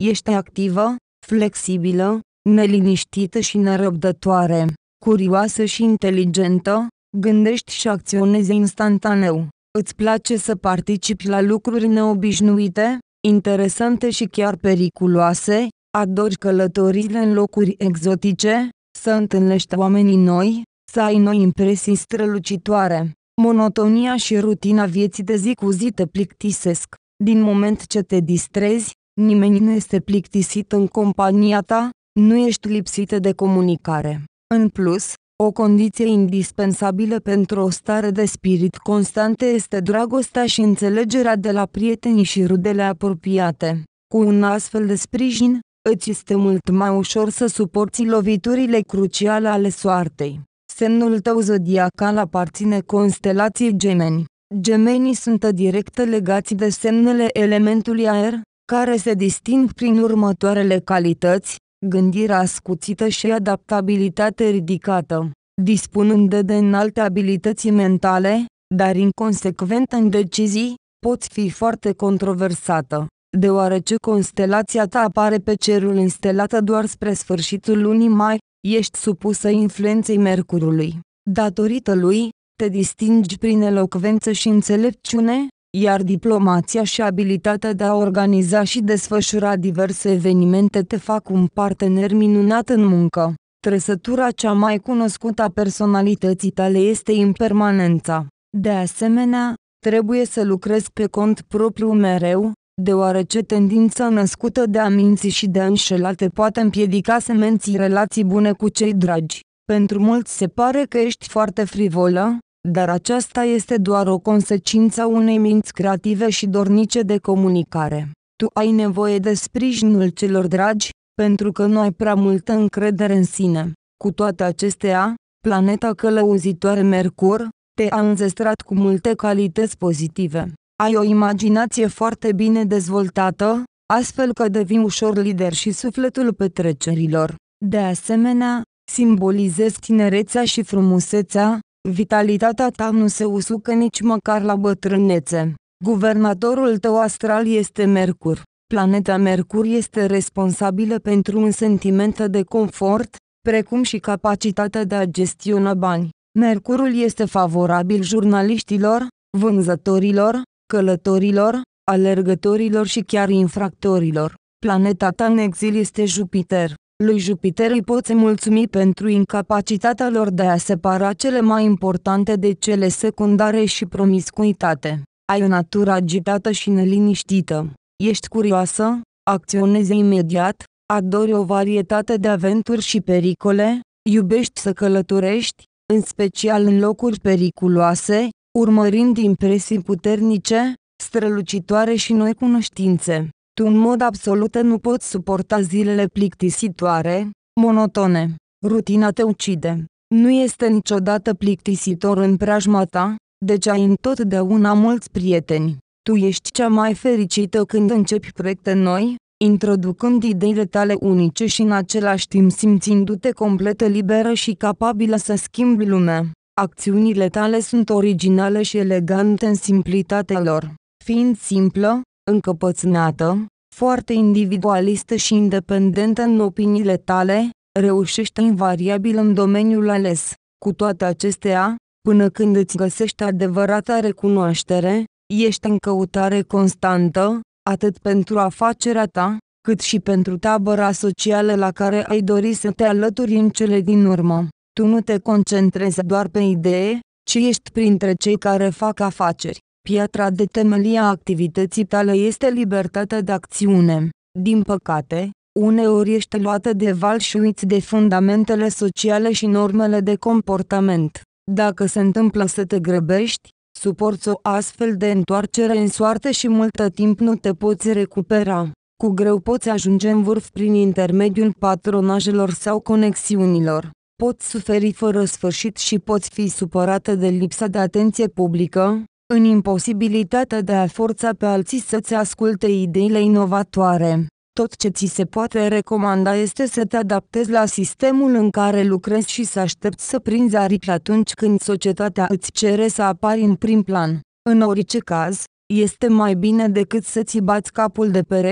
Ești activă, flexibilă, neliniștită și nerăbdătoare, curioasă și inteligentă, gândești și acționezi instantaneu. Îți place să participi la lucruri neobișnuite, interesante și chiar periculoase, adori călătoriile în locuri exotice, să întâlnești oamenii noi, să ai noi impresii strălucitoare. Monotonia și rutina vieții de zi cu zi te plictisesc. Din moment ce te distrezi, nimeni nu este plictisit în compania ta, nu ești lipsită de comunicare. În plus, o condiție indispensabilă pentru o stare de spirit constantă este dragostea și înțelegerea de la prietenii și rudele apropiate. Cu un astfel de sprijin, îți este mult mai ușor să suporți loviturile cruciale ale soartei. Semnul tău zodiacal aparține constelației Gemeni. Gemenii sunt direct legați de semnele elementului aer, care se disting prin următoarele calități: gândire ascuțită și adaptabilitate ridicată. Dispunând de înalte abilități mentale, dar inconsecventă în decizii, poți fi foarte controversată. Deoarece constelația ta apare pe cerul înstelată doar spre sfârșitul lunii mai, ești supusă influenței Mercurului. Datorită lui, te distingi prin elocvență și înțelepciune, iar diplomația și abilitatea de a organiza și desfășura diverse evenimente te fac un partener minunat în muncă. Trăsătura cea mai cunoscută a personalității tale este impermanența. De asemenea, trebuie să lucrezi pe cont propriu mereu, deoarece tendința născută de a minți și de a înșela te poate împiedica să menții relații bune cu cei dragi. Pentru mulți se pare că ești foarte frivolă, dar aceasta este doar o consecință a unei minți creative și dornice de comunicare. Tu ai nevoie de sprijinul celor dragi, pentru că nu ai prea multă încredere în sine. Cu toate acestea, planeta călăuzitoare Mercur te-a înzestrat cu multe calități pozitive. Ai o imaginație foarte bine dezvoltată, astfel că devii ușor lider și sufletul petrecerilor. De asemenea, simbolizezi tinerețea și frumusețea, vitalitatea ta nu se usucă nici măcar la bătrânețe. Guvernatorul tău astral este Mercur. Planeta Mercur este responsabilă pentru un sentiment de confort, precum și capacitatea de a gestiona bani. Mercurul este favorabil jurnaliștilor, vânzătorilor, călătorilor, alergătorilor și chiar infractorilor. Planeta ta în exil este Jupiter. Lui Jupiter îi poți mulțumi pentru incapacitatea lor de a separa cele mai importante de cele secundare și promiscuitate. Ai o natură agitată și neliniștită. Ești curioasă, acționezi imediat, adori o varietate de aventuri și pericole, iubești să călătorești, în special în locuri periculoase, urmărind impresii puternice, strălucitoare și noi cunoștințe. Tu în mod absolut nu poți suporta zilele plictisitoare, monotone. Rutina te ucide. Nu este niciodată plictisitor în preajma ta, deci ai întotdeauna mulți prieteni. Tu ești cea mai fericită când începi proiecte noi, introducând ideile tale unice și în același timp simțindu-te complet liberă și capabilă să schimbi lumea. Acțiunile tale sunt originale și elegante în simplitatea lor. Fiind simplă, încăpățânată, foarte individualistă și independentă în opiniile tale, reușești invariabil în domeniul ales. Cu toate acestea, până când îți găsești adevărata recunoaștere, ești în căutare constantă, atât pentru afacerea ta, cât și pentru tabăra socială la care ai dori să te alături în cele din urmă. Tu nu te concentrezi doar pe idee, ci ești printre cei care fac afaceri. Piatra de temelie a activității tale este libertatea de acțiune. Din păcate, uneori ești luată de val și uiți de fundamentele sociale și normele de comportament. Dacă se întâmplă să te grăbești, suporți o astfel de întoarcere în soartă și mult timp nu te poți recupera. Cu greu poți ajunge în vârf prin intermediul patronajelor sau conexiunilor. Poți suferi fără sfârșit și poți fi supărată de lipsa de atenție publică, în imposibilitatea de a forța pe alții să-ți asculte ideile inovatoare. Tot ce ți se poate recomanda este să te adaptezi la sistemul în care lucrezi și să aștepți să prinzi aripi atunci când societatea îți cere să apari în prim plan. În orice caz, este mai bine decât să-ți bați capul de pereți,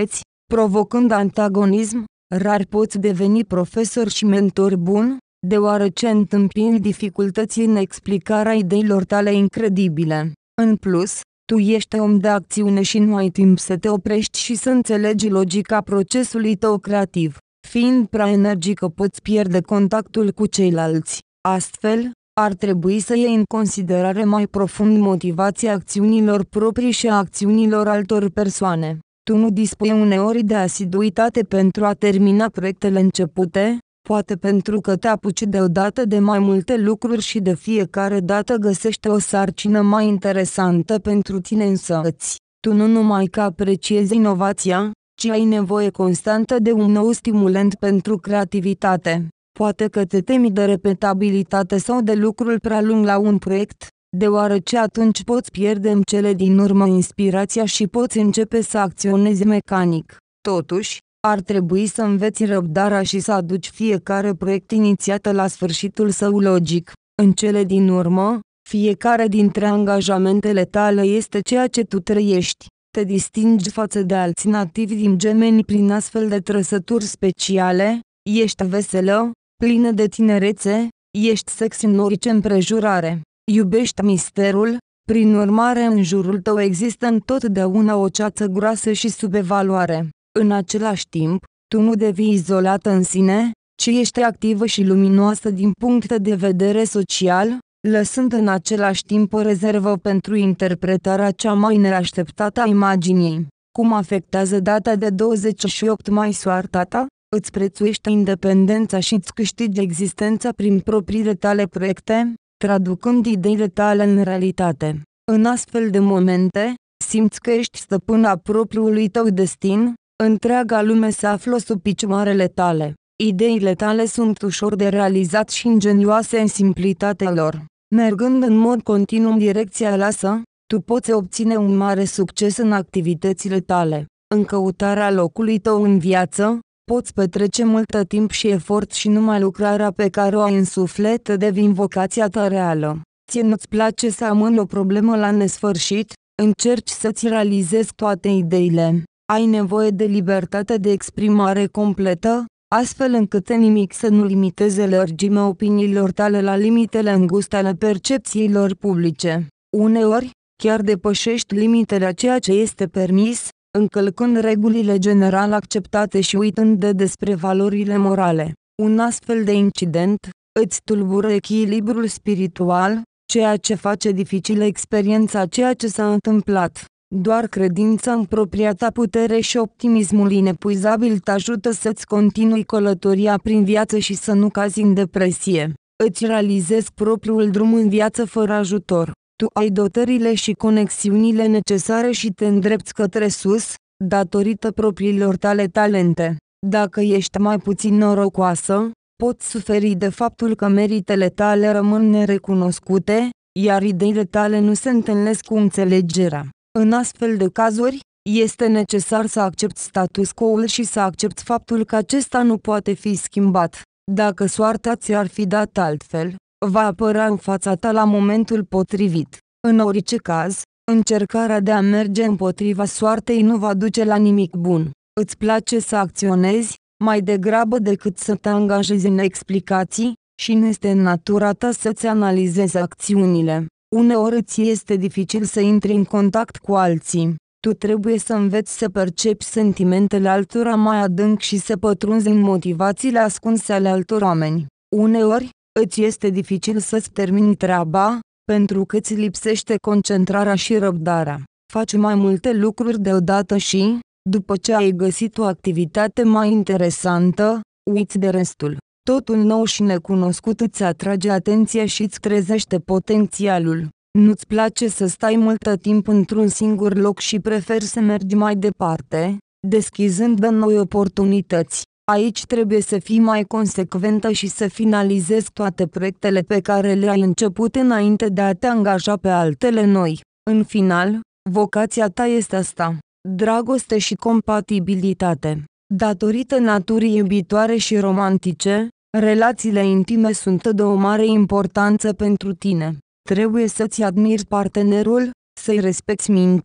provocând antagonism. Rar poți deveni profesor și mentor bun, deoarece întâmpini dificultăți în explicarea ideilor tale incredibile. În plus, tu ești om de acțiune și nu ai timp să te oprești și să înțelegi logica procesului tău creativ. Fiind prea energică, poți pierde contactul cu ceilalți. Astfel, ar trebui să iei în considerare mai profund motivația acțiunilor proprii și a acțiunilor altor persoane. Tu nu dispui uneori de asiduitate pentru a termina proiectele începute, poate pentru că te apuci deodată de mai multe lucruri și de fiecare dată găsești o sarcină mai interesantă pentru tine însăți. Tu nu numai că apreciezi inovația, ci ai nevoie constantă de un nou stimulant pentru creativitate. Poate că te temi de repetabilitate sau de lucrul prea lung la un proiect, deoarece atunci poți pierde în cele din urmă inspirația și poți începe să acționezi mecanic. Totuși, ar trebui să înveți răbdarea și să aduci fiecare proiect inițiat la sfârșitul său logic. În cele din urmă, fiecare dintre angajamentele tale este ceea ce tu trăiești. Te distingi față de alți nativi din Gemeni prin astfel de trăsături speciale, ești veselă, plină de tinerețe, ești sexy în orice împrejurare. Iubești misterul, prin urmare în jurul tău există întotdeauna o ceață groasă și subevaluare. În același timp, tu nu devii izolată în sine, ci ești activă și luminoasă din punct de vedere social, lăsând în același timp o rezervă pentru interpretarea cea mai neașteptată a imaginii. Cum afectează data de 28 mai soarta ta? Îți prețuiești independența și îți câștigi existența prin propriile tale proiecte, traducând ideile tale în realitate. În astfel de momente, simți că ești stăpâna propriului tău destin, întreaga lume se află sub picioarele tale. Ideile tale sunt ușor de realizat și ingenioase în simplitatea lor. Mergând în mod continuu în direcția aleasă, tu poți obține un mare succes în activitățile tale. În căutarea locului tău în viață, poți petrece mult timp și efort și numai lucrarea pe care o ai în suflet devine vocația ta reală. Ție nu-ți place să amâni o problemă la nesfârșit, încerci să-ți realizezi toate ideile. Ai nevoie de libertate de exprimare completă, astfel încât nimic să nu limiteze lărgimea opiniilor tale la limitele înguste ale percepțiilor publice. Uneori, chiar depășești limitele a ceea ce este permis, încălcând regulile general acceptate și uitând despre valorile morale. Un astfel de incident îți tulbură echilibrul spiritual, ceea ce face dificilă experiența a ceea ce s-a întâmplat. Doar credința în propria ta putere și optimismul inepuizabil te ajută să-ți continui călătoria prin viață și să nu cazi în depresie. Îți realizezi propriul drum în viață fără ajutor. Tu ai dotările și conexiunile necesare și te îndrepți către sus, datorită propriilor tale talente. Dacă ești mai puțin norocoasă, poți suferi de faptul că meritele tale rămân nerecunoscute, iar ideile tale nu se întâlnesc cu înțelegerea. În astfel de cazuri, este necesar să accepti status quo-ul și să accepti faptul că acesta nu poate fi schimbat. Dacă soarta ți-ar fi dat altfel, va apărea în fața ta la momentul potrivit. În orice caz, încercarea de a merge împotriva soartei nu va duce la nimic bun. Îți place să acționezi, mai degrabă decât să te angajezi în explicații, și nu este în natura ta să-ți analizezi acțiunile. Uneori îți este dificil să intri în contact cu alții. Tu trebuie să înveți să percepi sentimentele altora mai adânc și să pătrunzi în motivațiile ascunse ale altor oameni. Uneori, îți este dificil să-ți termini treaba, pentru că îți lipsește concentrarea și răbdarea. Faci mai multe lucruri deodată și, după ce ai găsit o activitate mai interesantă, uiți de restul. Totul nou și necunoscut îți atrage atenția și îți trezește potențialul. Nu-ți place să stai mult timp într-un singur loc și preferi să mergi mai departe, deschizând noi oportunități. Aici trebuie să fii mai consecventă și să finalizezi toate proiectele pe care le-ai început înainte de a te angaja pe altele noi. În final, vocația ta este asta: dragoste și compatibilitate. Datorită naturii iubitoare și romantice, relațiile intime sunt de o mare importanță pentru tine. Trebuie să-ți admiri partenerul, să-i respecti mintea,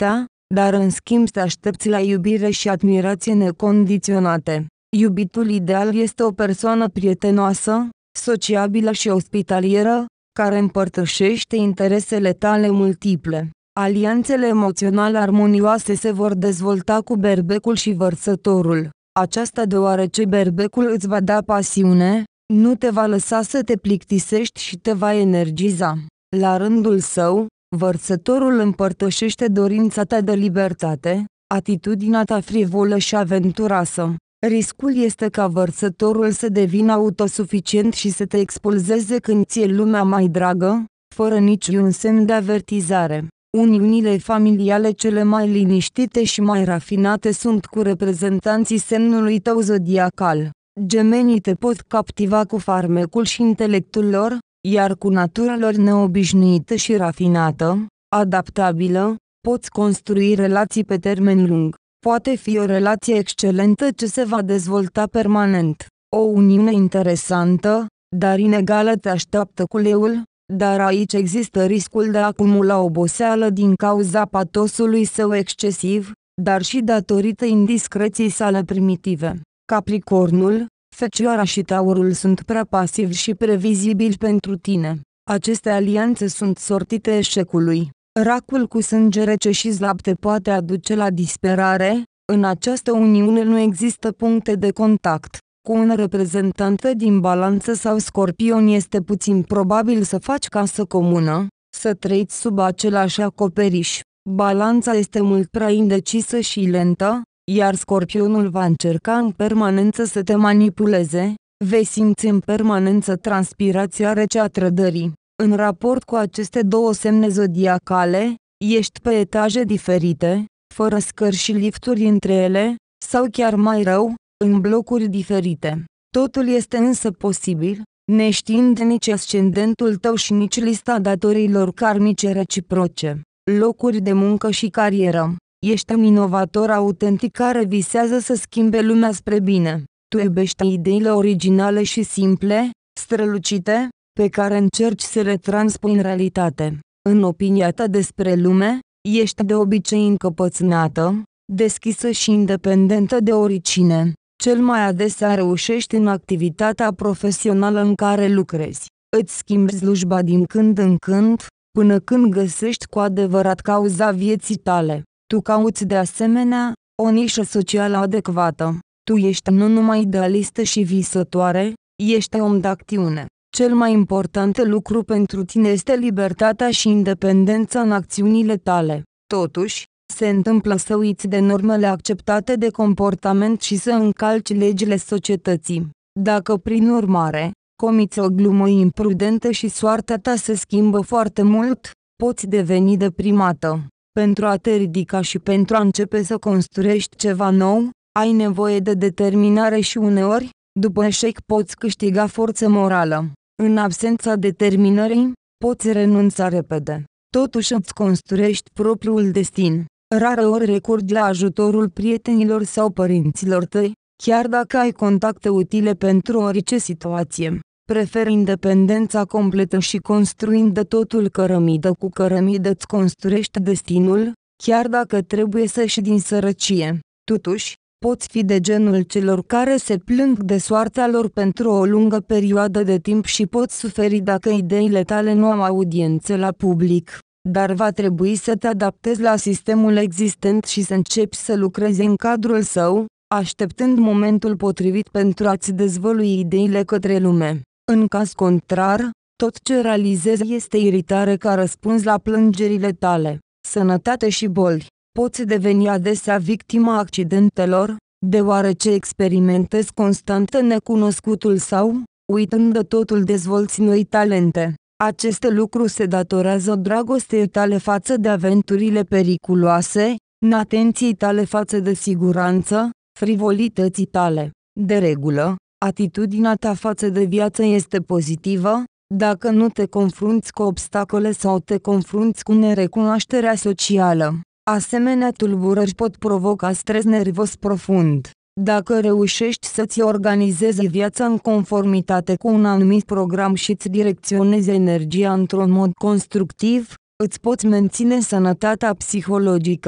dar în schimb te aștepți la iubire și admirație necondiționate. Iubitul ideal este o persoană prietenoasă, sociabilă și ospitalieră, care împărtășește interesele tale multiple. Alianțele emoționale armonioase se vor dezvolta cu berbecul și vărsătorul. Aceasta deoarece berbecul îți va da pasiune, nu te va lăsa să te plictisești și te va energiza. La rândul său, vărsătorul împărtășește dorința ta de libertate, atitudinea ta frivolă și aventuroasă. Riscul este ca vărsătorul să devină autosuficient și să te expulzeze când ți-e lumea mai dragă, fără niciun semn de avertizare. Uniunile familiale cele mai liniștite și mai rafinate sunt cu reprezentanții semnului tău zodiacal. Gemenii te pot captiva cu farmecul și intelectul lor, iar cu natura lor neobișnuită și rafinată, adaptabilă, poți construi relații pe termen lung. Poate fi o relație excelentă ce se va dezvolta permanent. O uniune interesantă, dar inegală te așteaptă cu leul, dar aici există riscul de a acumula oboseală din cauza patosului său excesiv, dar și datorită indiscreției sale primitive. Capricornul, Fecioara și Taurul sunt prea pasivi și previzibili pentru tine. Aceste alianțe sunt sortite eșecului. Racul cu sânge rece și slab te poate aduce la disperare. În această uniune nu există puncte de contact. Cu un reprezentant din Balanță sau Scorpion este puțin probabil să faci casă comună, să trăiți sub același acoperiș. Balanța este mult prea indecisă și lentă, iar Scorpionul va încerca în permanență să te manipuleze, vei simți în permanență transpirația rece a trădării. În raport cu aceste două semne zodiacale, ești pe etaje diferite, fără scări și lifturi între ele, sau chiar mai rău, în blocuri diferite. Totul este însă posibil, neștiind nici ascendentul tău și nici lista datoriilor karmice reciproce. Locuri de muncă și carieră. Ești un inovator autentic care visează să schimbe lumea spre bine. Tu iubești ideile originale și simple, strălucite, pe care încerci să le transpui în realitate. În opinia ta despre lume, ești de obicei încăpățânată, deschisă și independentă de oricine. Cel mai adesea reușești în activitatea profesională în care lucrezi. Îți schimbi slujba din când în când, până când găsești cu adevărat cauza vieții tale. Tu cauți de asemenea o nișă socială adecvată. Tu ești nu numai idealistă și visătoare, ești om de acțiune. Cel mai important lucru pentru tine este libertatea și independența în acțiunile tale. Totuși, se întâmplă să uiți de normele acceptate de comportament și să încalci legile societății. Dacă prin urmare, comiți o glumă imprudentă și soarta ta se schimbă foarte mult, poți deveni deprimată. Pentru a te ridica și pentru a începe să construiești ceva nou, ai nevoie de determinare și uneori, după eșec poți câștiga forță morală. În absența determinării, poți renunța repede. Totuși îți construiești propriul destin. Rareori recurgi la ajutorul prietenilor sau părinților tăi, chiar dacă ai contacte utile pentru orice situație. Preferi independența completă și construind de totul cărămidă cu cărămidă îți construiești destinul, chiar dacă trebuie să ieși din sărăcie. Totuși, poți fi de genul celor care se plâng de soarta lor pentru o lungă perioadă de timp și poți suferi dacă ideile tale nu au audiențe la public, dar va trebui să te adaptezi la sistemul existent și să începi să lucrezi în cadrul său, așteptând momentul potrivit pentru a-ți dezvălui ideile către lume. În caz contrar, tot ce realizezi este iritare ca răspuns la plângerile tale. Sănătate și boli. Poți deveni adesea victima accidentelor, deoarece experimentezi constant necunoscutul sau, uitând de totul, dezvolți noi talente. Aceste lucruri se datorează dragostei tale față de aventurile periculoase, atenției tale față de siguranță, frivolității tale. De regulă, atitudinea ta față de viață este pozitivă, dacă nu te confrunți cu obstacole sau te confrunți cu nerecunoașterea socială. Asemenea tulburări pot provoca stres nervos profund. Dacă reușești să-ți organizezi viața în conformitate cu un anumit program și îți direcționezi energia într-un mod constructiv, îți poți menține sănătatea psihologică.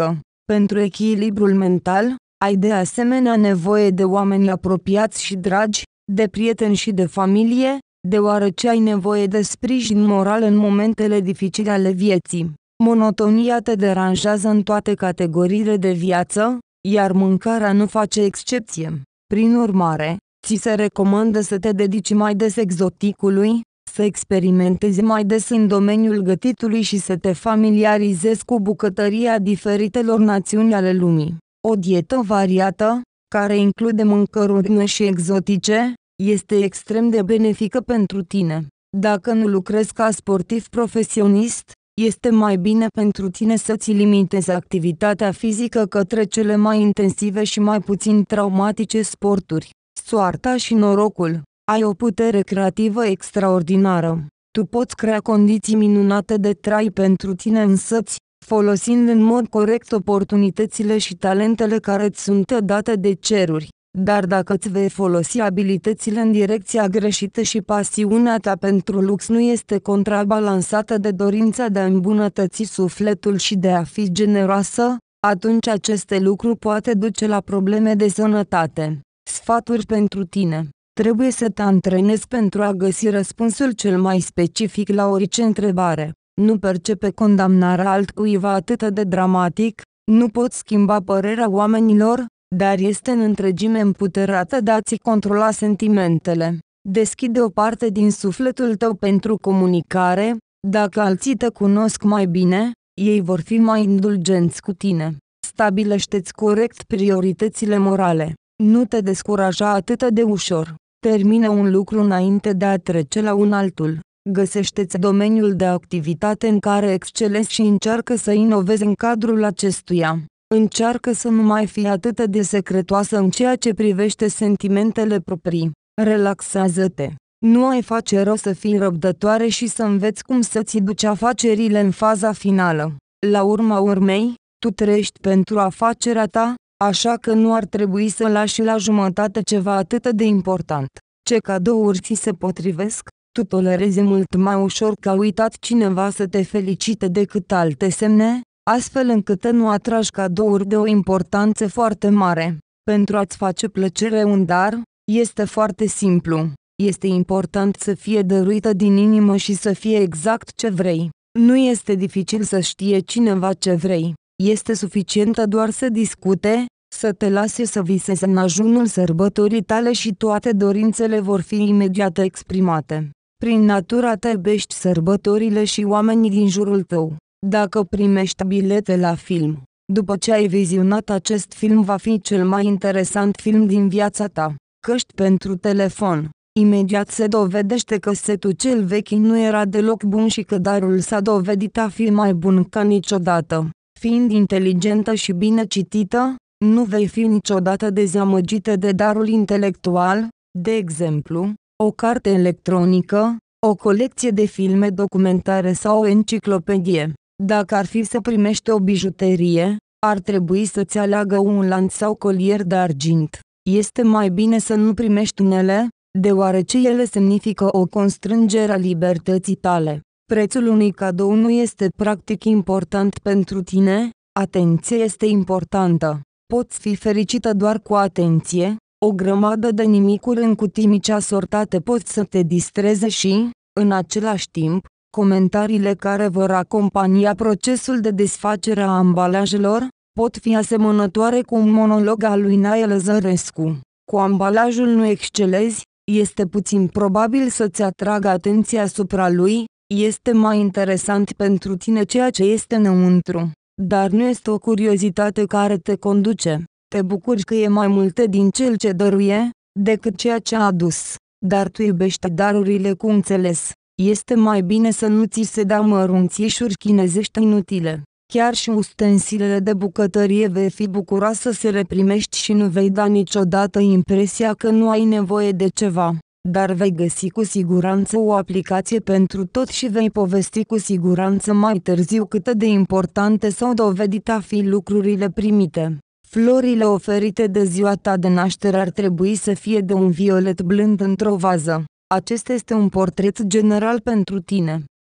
Pentru echilibrul mental, ai de asemenea nevoie de oameni apropiați și dragi, de prieteni și de familie, deoarece ai nevoie de sprijin moral în momentele dificile ale vieții. Monotonia te deranjează în toate categoriile de viață, iar mâncarea nu face excepție. Prin urmare, ți se recomandă să te dedici mai des exoticului, să experimentezi mai des în domeniul gătitului și să te familiarizezi cu bucătăria diferitelor națiuni ale lumii. O dietă variată, care include mâncăruri noi și exotice, este extrem de benefică pentru tine. Dacă nu lucrezi ca sportiv profesionist, este mai bine pentru tine să-ți limitezi activitatea fizică către cele mai intensive și mai puțin traumatice sporturi. Soarta și norocul. Ai o putere creativă extraordinară. Tu poți crea condiții minunate de trai pentru tine însăți, folosind în mod corect oportunitățile și talentele care îți sunt date de ceruri. Dar dacă îți vei folosi abilitățile în direcția greșită și pasiunea ta pentru lux nu este contrabalansată de dorința de a îmbunătăți sufletul și de a fi generoasă, atunci aceste lucruri poate duce la probleme de sănătate. Sfaturi pentru tine. Trebuie să te antrenezi pentru a găsi răspunsul cel mai specific la orice întrebare. Nu percepe condamnarea altcuiva atât de dramatic, nu poți schimba părerea oamenilor, dar este în întregime împuterată de a-ți controla sentimentele. Deschide o parte din sufletul tău pentru comunicare, dacă alții te cunosc mai bine, ei vor fi mai indulgenți cu tine. Stabilește-ți corect prioritățile morale. Nu te descuraja atât de ușor. Termină un lucru înainte de a trece la un altul. Găsește-ți domeniul de activitate în care excelezi și încearcă să inovezi în cadrul acestuia. Încearcă să nu mai fii atât de secretoasă în ceea ce privește sentimentele proprii. Relaxează-te. Nu ai face rău să fii răbdătoare și să înveți cum să-ți duci afacerile în faza finală. La urma urmei, tu trăiești pentru afacerea ta, așa că nu ar trebui să lași la jumătate ceva atât de important. Ce cadouri ți se potrivesc? Tu tolerezi mult mai ușor că a uitat cineva să te felicite decât alte semne, astfel încât nu atragi cadouri de o importanță foarte mare. Pentru a-ți face plăcere un dar, este foarte simplu. Este important să fie dăruită din inimă și să fie exact ce vrei. Nu este dificil să știe cineva ce vrei. Este suficientă doar să discute, să te lase să visezi în ajunul sărbătorii tale și toate dorințele vor fi imediat exprimate. Prin natura ta iubești sărbătorile și oamenii din jurul tău. Dacă primești bilete la film, după ce ai vizionat acest film va fi cel mai interesant film din viața ta. Căști pentru telefon. Imediat se dovedește că setul cel vechi nu era deloc bun și că darul s-a dovedit a fi mai bun ca niciodată. Fiind inteligentă și bine citită, nu vei fi niciodată dezamăgită de darul intelectual, de exemplu, o carte electronică, o colecție de filme documentare sau o enciclopedie. Dacă ar fi să primești o bijuterie, ar trebui să-ți aleagă un lanț sau colier de argint. Este mai bine să nu primești unele, deoarece ele semnifică o constrângere a libertății tale. Prețul unui cadou nu este practic important pentru tine, atenția este importantă. Poți fi fericită doar cu atenție, o grămadă de nimicuri în cutii mici asortate pot să te distreze și, în același timp, comentariile care vor acompania procesul de desfacere a ambalajelor, pot fi asemănătoare cu un monolog al lui Nae Lăzărescu. Cu ambalajul nu excelezi, este puțin probabil să-ți atragă atenția asupra lui, este mai interesant pentru tine ceea ce este înăuntru. Dar nu este o curiozitate care te conduce. Te bucuri că e mai multe din cel ce dăruie, decât ceea ce a adus. Dar tu iubești darurile cu înțeles. Este mai bine să nu ți se dea mărunțișuri chinezești inutile. Chiar și ustensilele de bucătărie vei fi bucuroasă să le primești și nu vei da niciodată impresia că nu ai nevoie de ceva. Dar vei găsi cu siguranță o aplicație pentru tot și vei povesti cu siguranță mai târziu cât de importante s-au dovedit a fi lucrurile primite. Florile oferite de ziua ta de naștere ar trebui să fie de un violet blând într-o vază. Acesta este un portret general pentru tine.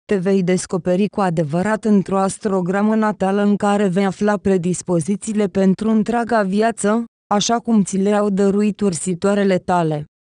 Te vei descoperi cu adevărat într-o astrogramă natală în care vei afla predispozițiile pentru întreaga viață, așa cum ți le-au dăruit ursitoarele tale.